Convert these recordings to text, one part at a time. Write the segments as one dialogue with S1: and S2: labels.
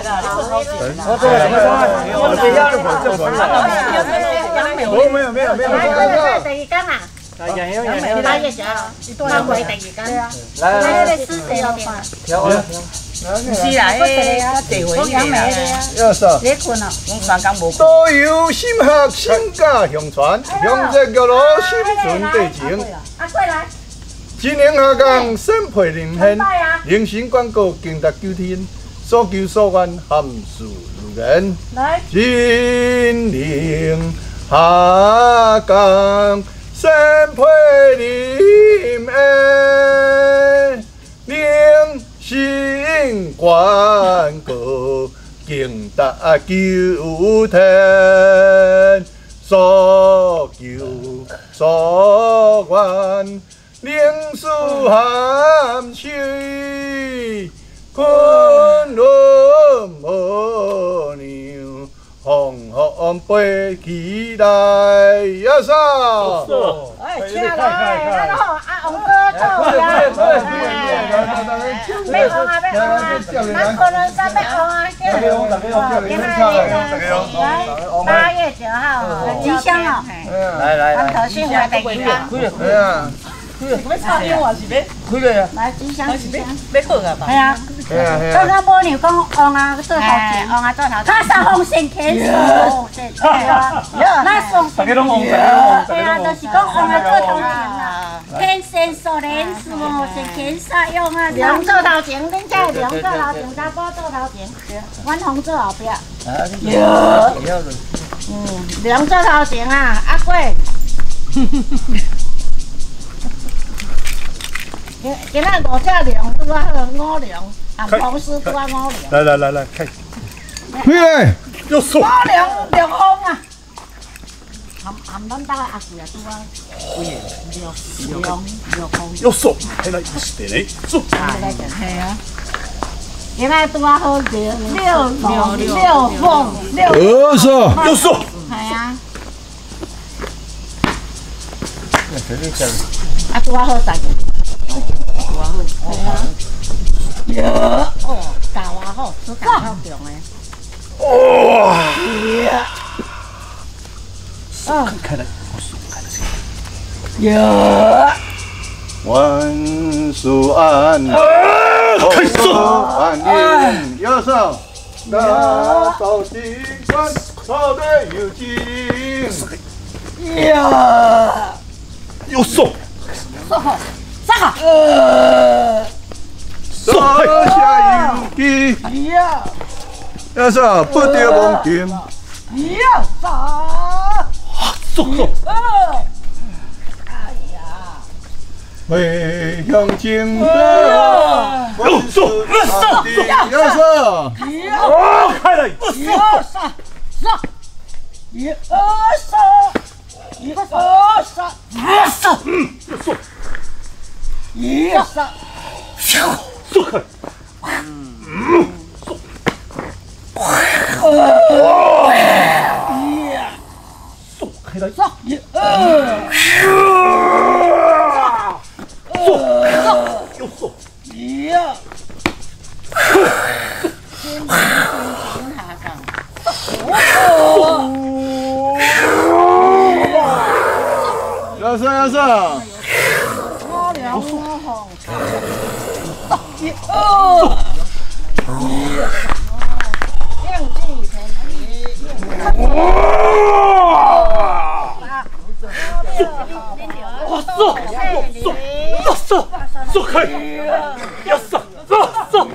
S1: 第二间啊。8月10号，他回第二间。来，那个是谁哦？
S2: 挑啊！不是啦，迄地回去啦。你困啊？我3工无。
S3: 导游心学心家乡传，向日月落心存地情。
S1: 阿贵来。
S3: 今年下岗审配临现，人生广告经达9天，所求所愿含事如愿。
S1: 来。
S3: 今年下岗审配临现，人生广告经达9天，所求所愿。灵树含水，昆仑无娘，红红飞起来呀啥？
S1: 哎，请来，咱好阿王哥做呀。要红啊，要红啊！咱昆仑山要红啊！8月9号，吉祥哦。
S3: 来，
S1: 咱头先回第2天。
S2: 要插烟还是要开落啊？
S1: 来，吉祥。
S2: 要好啊吧？
S1: 系啊，刚刚无牛讲王啊做头前，王啊做头前，他上红线天数，那上大家拢红，对啊，就是讲王啊做头前啦，天线数连数哦，是天煞用啊，龙做头前，恁家龙做头前，查甫做头前，阮红做后壁。龙做头前啊，阿贵。今仔5只龙拄啊好，5龙，啊同时拄啊5龙。
S3: 来，开。回来，又说。
S1: 5龙6风啊！含咱大个阿贵啊拄啊。6风。
S3: 又说，嘿来，是的嘞，说。
S1: 系啊。今仔拄啊好6风。
S3: 又说。
S1: 系啊。啊拄啊好10个。有哦，教啊好，做教好强诶。
S3: 哇！开来，
S1: 有。
S3: 万事安，开始。万年有手，大道尽管草地有情。有手。
S1: 啥？
S3: 沙下有机，要啥不得忘记。回乡情歌，万事阿弟要啥？开来！走开！走开来！又走！要啥？走开！要杀！走！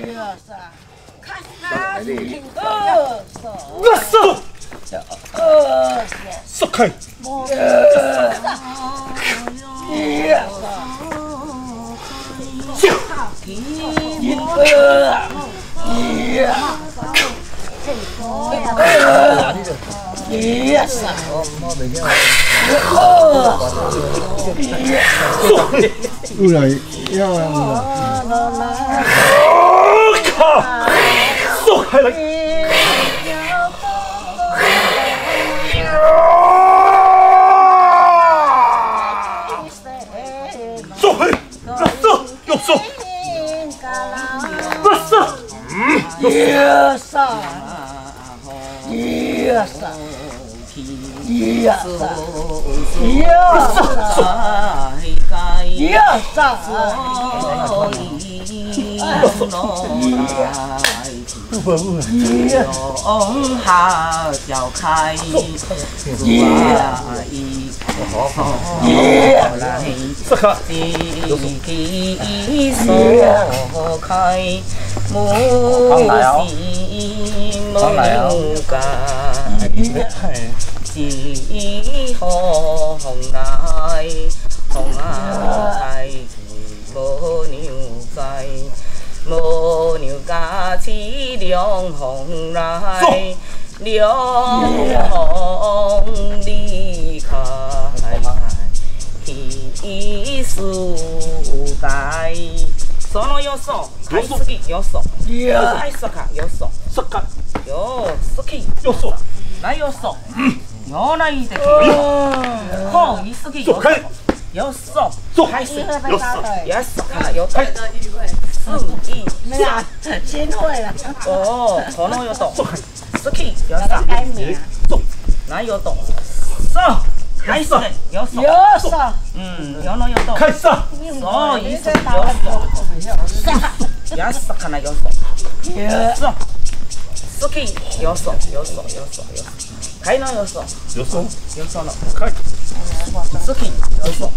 S3: 走开！过来要靠！走开来！走开！走！又走！不是！
S1: 耶萨，耶萨，耶萨，耶萨，耶萨，
S2: 冬夏交开，地所开，木心木盖，地红来，红来无牛仔。无牛家似凉风来，凉风离开，一树代。手呢有手，还是个有手，还是个有手，有手起有手，来有手，有来一个好，一是个有手。有手，开始有手，有手，看有手，
S1: 没有，先会了。
S2: 哦，可能有手，ski 有手，哪有手？手，开始有手，
S1: 有手，
S2: 有呢有手，
S3: 开始，
S2: 手一是有手，也是看来有手，有手，ski 有手，开呢有手，
S3: 有手
S2: 了，
S3: 开
S2: ，ski 有手。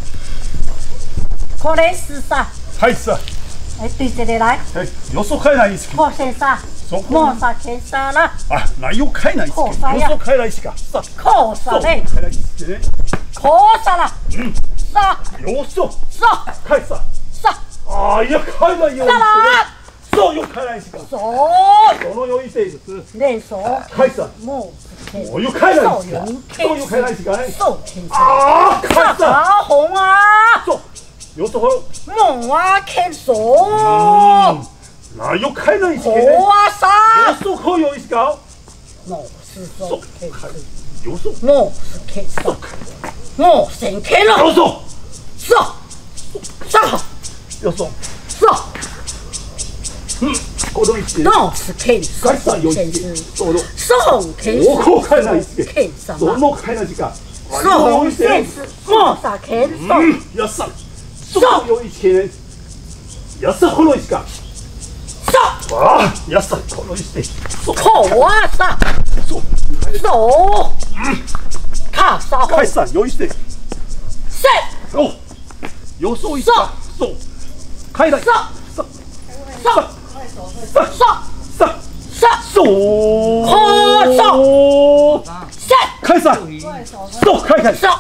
S1: 可能是啥？
S3: 开始。
S1: 哎，对这里来。
S3: 哎，有手开来一次。
S1: 可先啥？莫啥开啥了？
S3: 啊，那有开来一次。有手开来一次个。
S1: 可啥嘞？
S3: 开来一次。
S1: 可啥了？啥？
S3: 有手。
S1: 啥？
S3: 开啥？
S1: 啥？
S3: 哎呀，开了有。
S1: 啥了？
S3: 手又开来一次个。
S1: 手
S3: 呢有一些就是。
S1: 那手。
S3: 开始。我又开了一次。手又开了一次个。
S1: 手开。
S3: 啊，开始。
S1: 啥红啊？
S3: 有时候
S1: 梦啊，看手，
S3: 那又开了一次。
S1: 火啊啥？
S3: 有手可有一个。
S1: 我是手开，
S3: 有手，
S1: 我是开手，我先开了。
S3: 有手，
S1: 手，
S3: 有手，
S1: 手，
S3: 我都一起。
S1: 我是开手，
S3: 开始有一次，
S1: 手开手，
S3: 我开了一次，
S1: 开什么？
S3: 我开了几个。
S1: 手开是我啥开手？
S3: 要上。手有一千，要是好了一个，
S1: 手
S3: 啊，要是好了一些，
S1: 口啊啥？手，卡啥？
S3: 开山有一些，
S1: 谁？
S3: 哦，有手一个，手，开了，手，谁？开山，手开开，手。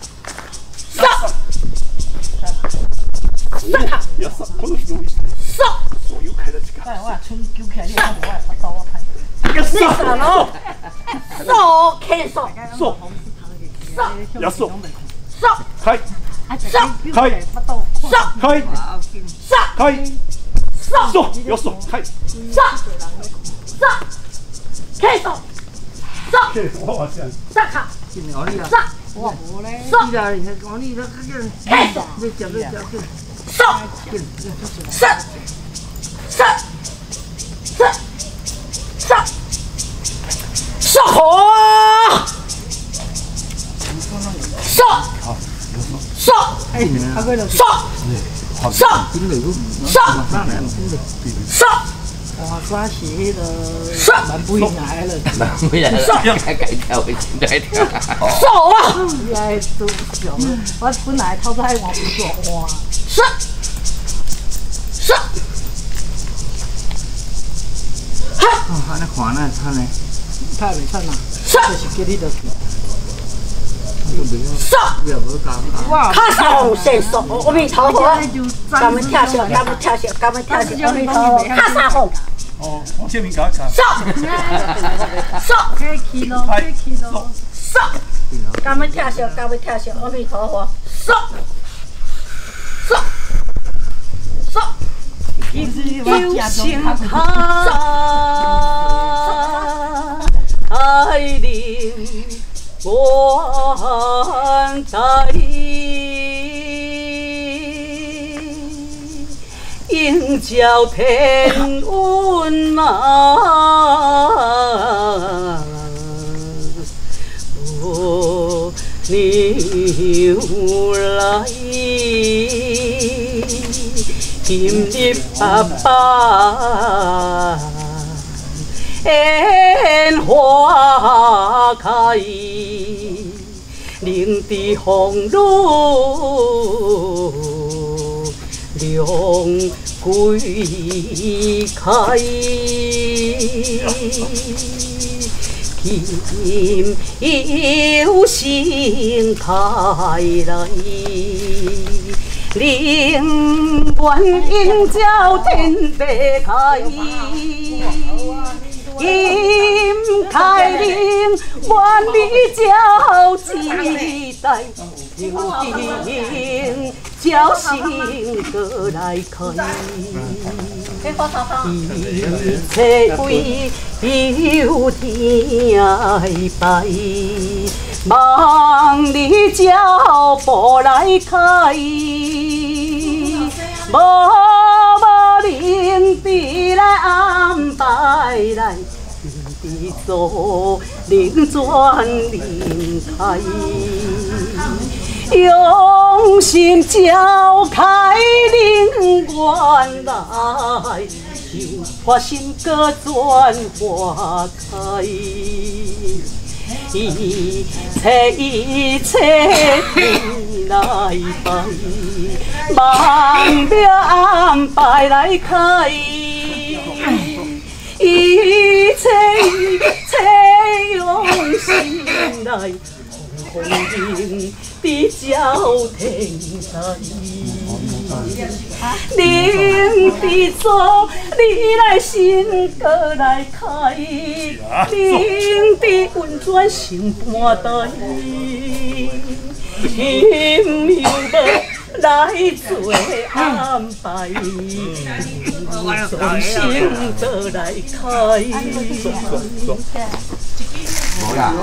S3: 要上，可能有一些。手又开了几个。
S2: 我从揪起来，你看我把刀我拍。
S3: 要上
S1: 了，手开手，
S3: 手，要手，
S1: 手
S3: 开，
S1: 手
S3: 开，
S1: 手
S3: 开，
S1: 手
S3: 开，手要手开，
S1: 手开手，手
S3: 我往前，
S1: 手卡，手。
S2: 我无咧，
S1: 手，开手，手火，
S2: 我关系的南北来了，改跳回去再跳。
S1: 手啊！
S2: 来都小，我本来偷在往不做哇。
S1: 手，
S2: 哈！那看呢？看呢？太袂看啦。就是叫你的。
S1: 手，卡手先手，阿弥陀佛，咱们跳绳，咱们跳绳，咱们跳绳，阿弥陀佛，卡啥红？
S3: 哦，王建明搞一下。
S1: 手，
S2: 开起咯，开起咯。
S1: 手，咱们跳绳，咱们跳绳，阿弥陀佛，手，
S2: 有情他爱的。关在
S4: 应照天运啊，无牛来，今日爸爸烟花开。灵地红露，两桂开。今有心开来，灵愿应照天地开。金开灵，万里照期待，流金叫醒过来开。一切为有天拜，望你脚步来开。无灵地来安排来，灵地做灵转灵开，用心召开灵愿来，花心歌转花开。一切你来拜，望着安排来开。一切用心来，红红的照天台。灵地做，你来心歌来开，灵地运转成半代，因有无来做安排，专心做来开。
S3: 冇啦。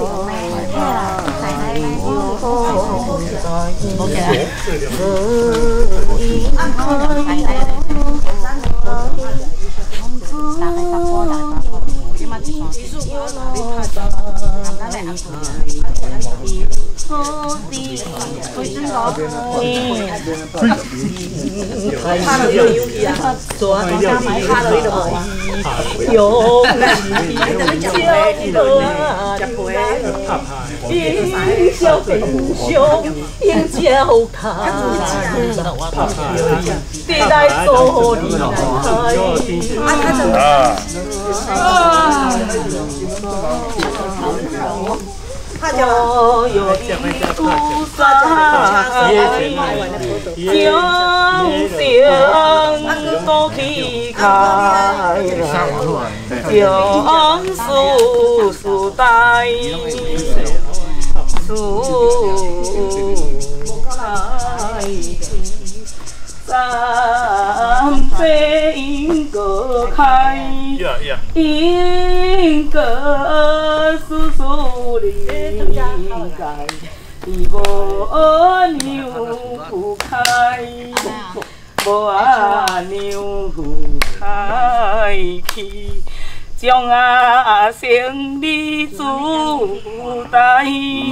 S3: 我有一股山，永生都起开来，永世代三杯饮歌开，饮歌诉诉灵感，你无牛开，无牛开去。将生理自带，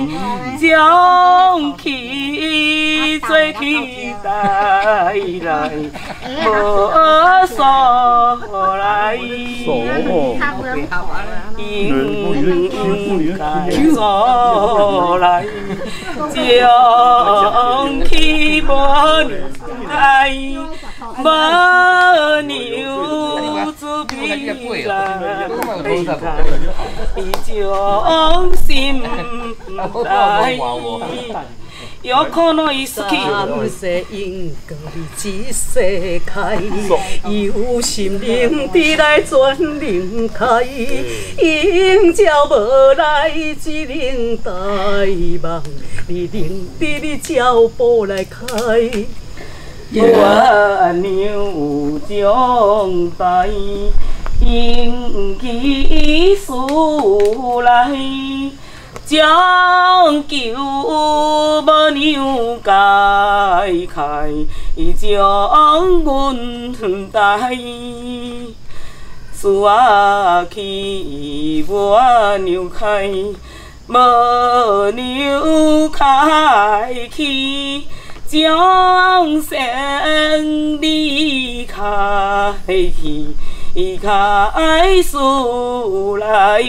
S3: 将去做期待来，无所来，应该所来，将去无来，无牛自比来。伊将心来，有可能伊失去三世因果一世开，有心灵地来转灵开，应照无来只能待望，你灵地你脚步来开。我牛将带。应其事来，
S2: 将球无娘解开，将阮带。树啊去，无娘开，无娘开去，将生离开去，开树来。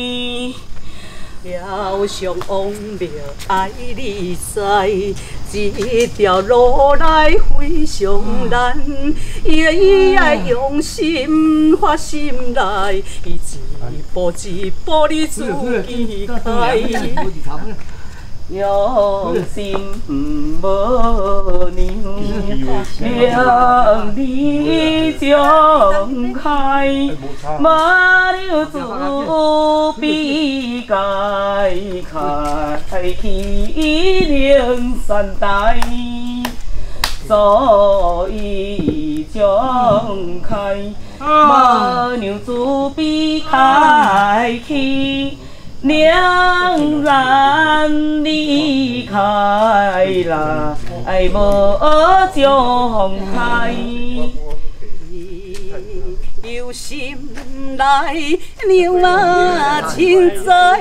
S4: 了上王庙爱你知，这条路来非常难，伊爱用心发心来，伊一步一步你自己开。
S2: 用心无娘，让你将开，马牛自比解开去零三代，所以将开，马牛自比开去。娘然离开啦，无将开。
S4: 有心来，娘嘛亲在，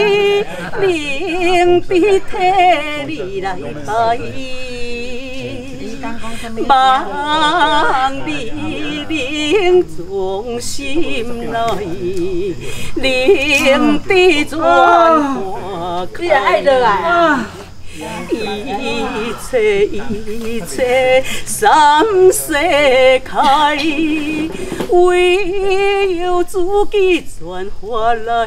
S4: 灵比替你来拜。望你凝从心内，灵比转花开。一切三世开，唯有自己转化来。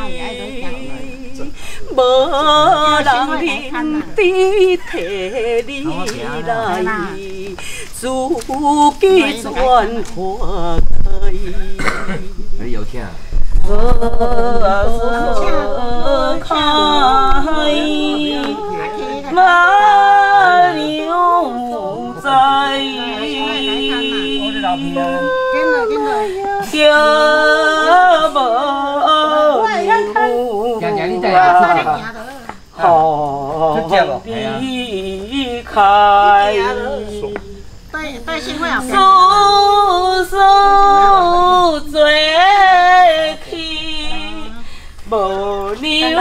S4: 无人认得替你来，自己转化开。
S5: 你有听？
S2: 开，马牛在，叫无好离开。诉诉做去，无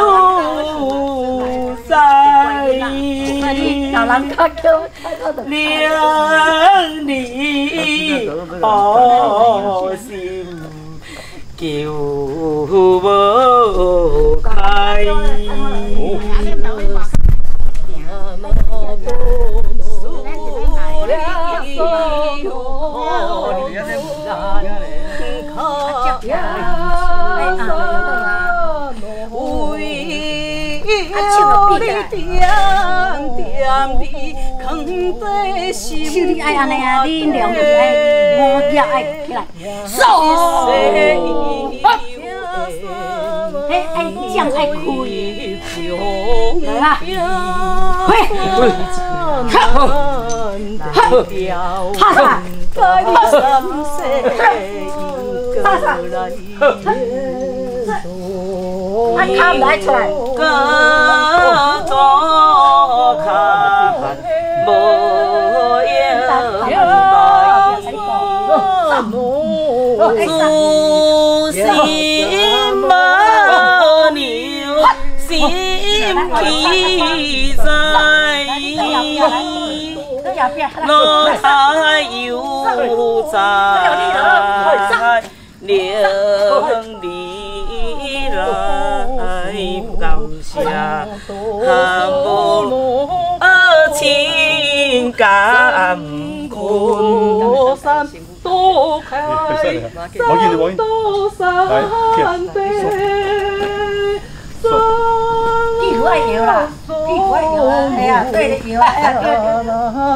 S2: 牛在。两你好心叫无开。
S1: 手你爱安尼啊，你量就是爱五叶爱起来，手，爱酱爱开，来啦，嘿，哈啥？啊，卡唔来出来，
S2: 各座卡无影白，自心无牛，心气在。路台有在，两你来感谢，含无情感困，山多开，山多山地。
S1: 屁股爱摇啦，屁股爱摇啊，哎呀，对着摇啊，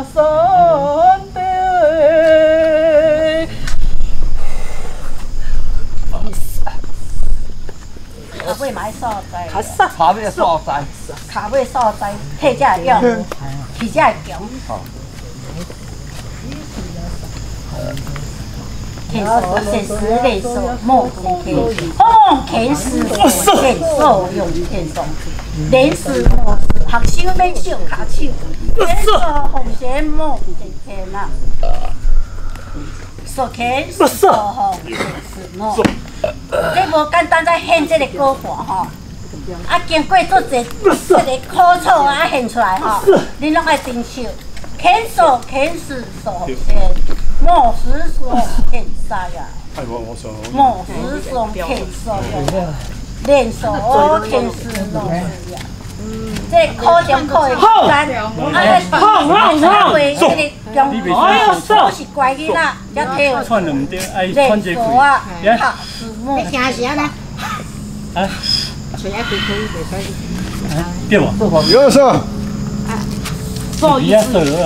S1: 卡尾买所在，
S5: 卡尾所在，
S1: 卡尾所在，体才会强，气才会强，体 K 手，写实类手，莫 K， 红 K 是K 手用 K 手，连是莫是学手要手卡手，连手红线莫 K 啦，手 K 是手红 K 是莫，这无简单在现这个歌盘吼。啊，经过做这个苦楚啊，现出来吼，你拢爱珍惜。天手天时手天，莫时手天塞呀。莫时手天手呀，练手天时弄呀。这考点考的简单，啊，为这个中手是乖囡仔，要体会。练手啊，考字幕。你听啥呢？啊。
S3: 对吧？有啥？
S1: 做一次。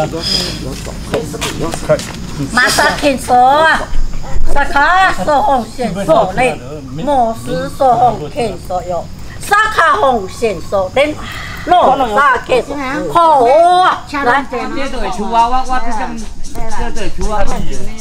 S1: 马上听说啊，沙卡手红线手嘞，莫是手红天手哟，沙卡红线手嘞，弄沙天好啊！来，
S5: 这都会出啊，我这出啊。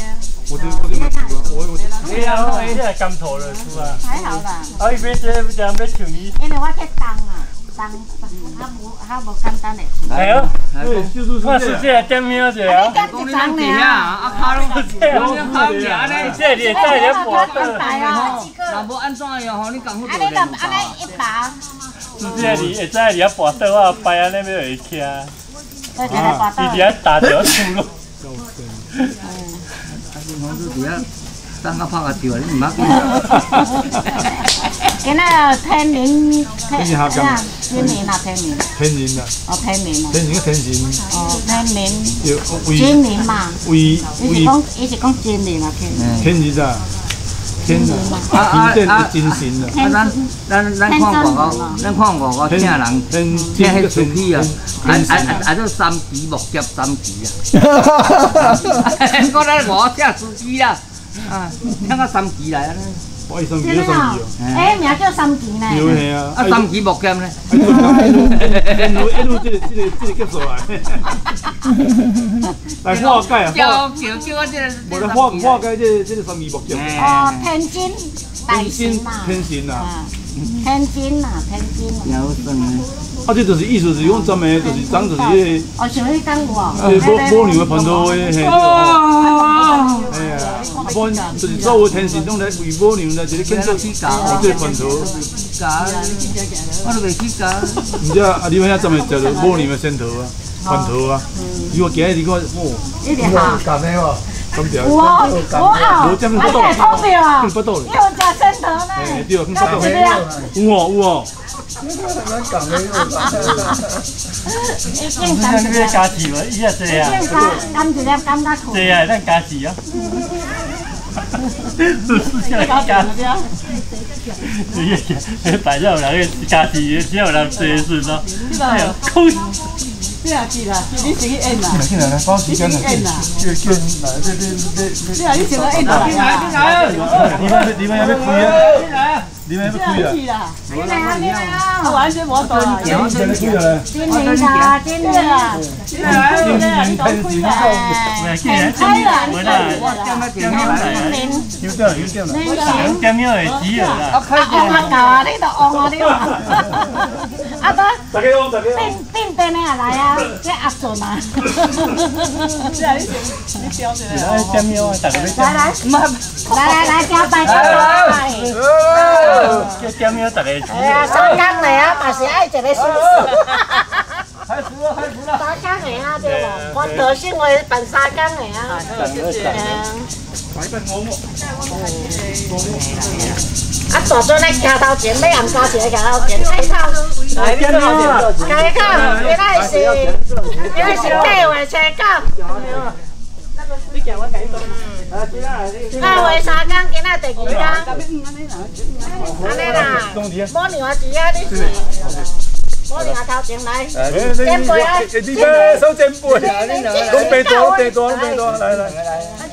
S6: 哎呀，我现在甘头了，是吧？
S1: 还好啦。
S6: 啊，伊要这要像你。
S1: 因为我在当啊，他无简单的。
S6: 系啊，我是这点名者啊。
S5: 讲你咱地啊，啊卡拢卡食呢，
S6: 这里在咧博
S1: 灯台啊，
S5: 若无安怎样吼，你讲好做咧。
S1: 安尼一把。
S6: 是这里会在咧博灯我摆安尼要会徛。伊伫遐打条出路。
S5: 我都伫遐等我拍个照，你唔捌见？
S1: 今仔天明，天明啊，天明啊，天明。
S3: 天人啊。
S1: 哦，天明啊。
S3: 天人个天人。
S1: 哦，天明。天明嘛。伊是讲天明啊，天明。
S3: 天人啊。天人。真神啊。
S5: 咱看外国请人，请迄出去啊，都三级木夹3级啊。我咱外请司机啊，啊，请到3级来啊。
S3: 我3级都3级哦。
S1: 哎，名叫3级呢。
S3: 有嘿啊。
S5: 啊，3级木夹呢？
S3: 一路这个结束来。来化解啊！
S5: 叫我这个。
S3: 无来化解这个3级木夹。
S1: 哦，天津大神嘛。
S3: 天神啊。
S1: 天津啊，天津啊。
S5: 有算啊。
S3: 啊，这就是意思是讲咱们就是长就是迄个。
S1: 哦，像迄讲我。
S3: 母牛的蟠桃花嘿。哦。哎呀，啊，不就是所有天神拢来为母牛来一个建设去搞这蟠桃。
S5: 我都未去搞。
S3: 唔知啊，你遐咱们叫做母牛的仙桃啊，蟠桃啊。如果今日你看，哦，
S1: 一定好。
S3: 干的哇。
S1: 我啊，我聪明啊，又食仙桃呢，
S3: 对，更巴肚。有哦。
S6: 你要加钱无？伊也济啊。
S1: 甘一粒甘甲苦。
S6: 济啊，咱加钱啊。是加钱。你摆在有人去加钱，只有人济是喏。哎呀，空。
S4: 你也去啦，你先去演啦。
S3: 进来，包时间啦。叫来，
S4: 你啊，你先来演啦。
S3: 你们要开啊？你们要开啊？
S1: 你来啊！
S4: 我完全无错啦。
S3: 你们开了。
S1: 真灵啊！真灵啊！
S3: 真灵天神送。
S1: 开啦！
S6: 我有点秒会止了啦。
S1: 教啊！你都昂啊！你话。啊得。
S3: 大家好，大家好。
S1: 变变的啊来啊！这阿顺啊。
S4: 是啊，你标起来。
S6: 来点秒啊！大家
S1: 来，交拜拜。
S6: 叫点秒大家止。
S1: 哎呀，三工来啊，嘛是爱一个舒适。
S3: 开除了。
S1: 3工的啊，对无？我德性为办3工的啊。
S3: 来办我么？
S1: 啊，大阵来徛头前，要暗加一个徛头前，开口。
S6: 来点秒啊！
S1: 开口，原来是8月初9。
S4: 你叫我改动。
S1: 8月3工，今仔第2工。安尼啦，母牛啊猪啊，你是母牛啊头前来，前辈啊，
S3: 你要收前辈，讲白大，来。